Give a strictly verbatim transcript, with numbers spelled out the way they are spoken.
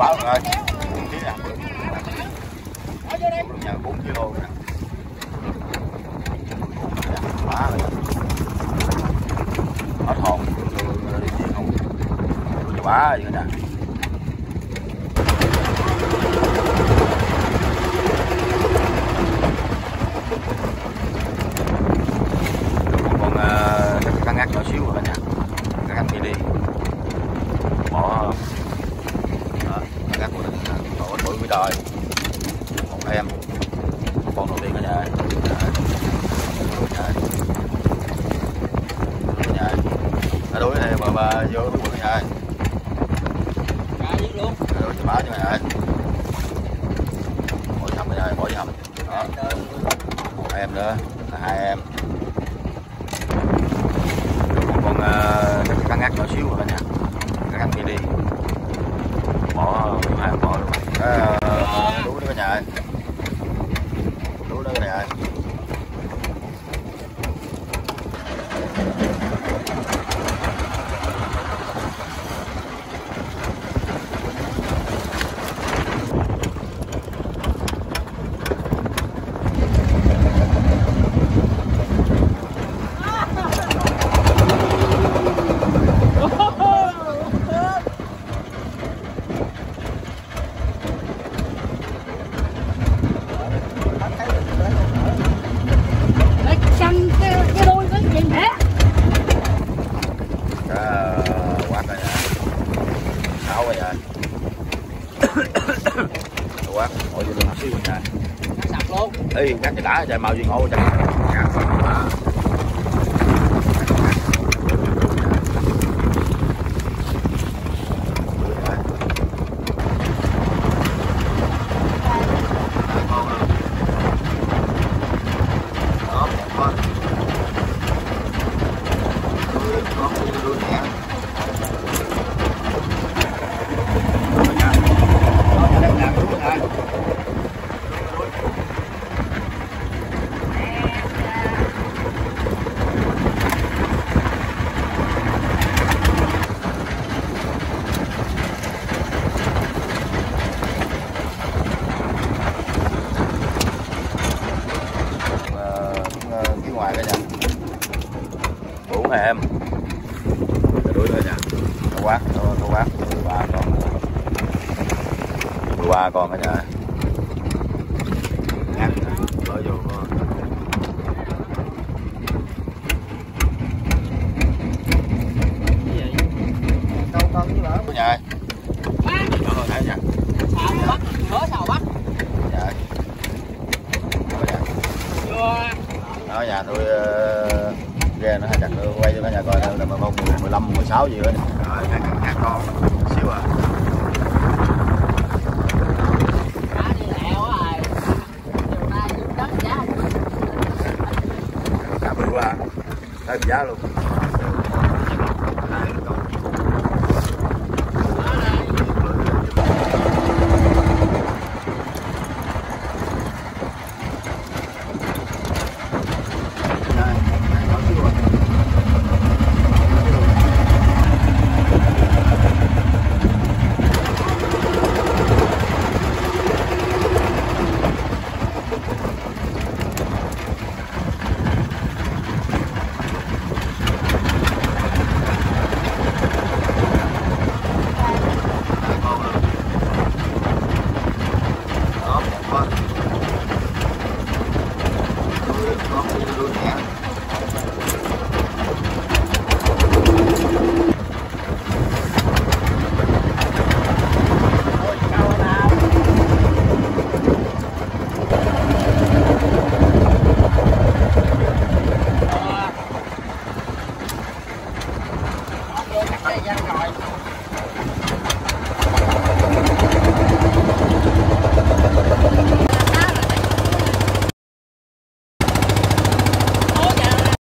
báo rồi. bốn ký nè. Nhà bốn ki lô nè. Quá rồi. Hết hồn đi chiên không. Quá vậy nè. Còn uh, cá ngát nhỏ xíu rồi cả nhà. Cá ngát mini. Bỏ đó, cá ngát của mình tổ tuổi mới đời. Một em. Con đầu tiên cả nhà. Nó đuổi này mà bà vô cái quần này ơi. Cá giết luôn. Rồi cho bả cho mày ơi. Bỏ nhầm mày ơi, bỏ nhầm. Đó. Một em nữa, là hai em. Còn uh, cá ngát nhỏ xíu rồi cả nhà. Cá ngát kia đi. Bỏ hai bỏ luôn. Cái uh, đuổi đó cả nhà ơi. Đuổi đó cái này ơi. Quá, ngồi vô đường xíu nha. Sạch luôn. Ê, ngắt cái đã trời màu gì ngộ trời. Ngắt xong mà. Ngoài cả nhà bốn hai em đuổi thôi nha. Nó quát nó, nó quát mười ba con mười ba con cả nhà. Ngắt bỏ vô câu con như vậy của nhà ơi. Đó thấy nha. Xào bắt, hớ xào bắt. Dạ. Đó nhà tôi uh, ghe nó chặt tôi quay cho cả nhà coi là mà một mười lăm mười sáu gì nữa. Rồi hai hai con siêu à. Cá đi lẹo rồi. Chiều nay cũng đất giá. Cá bự quá. Tới giá luôn. Đó, một con. Đuôi, con đuôi nhẹ.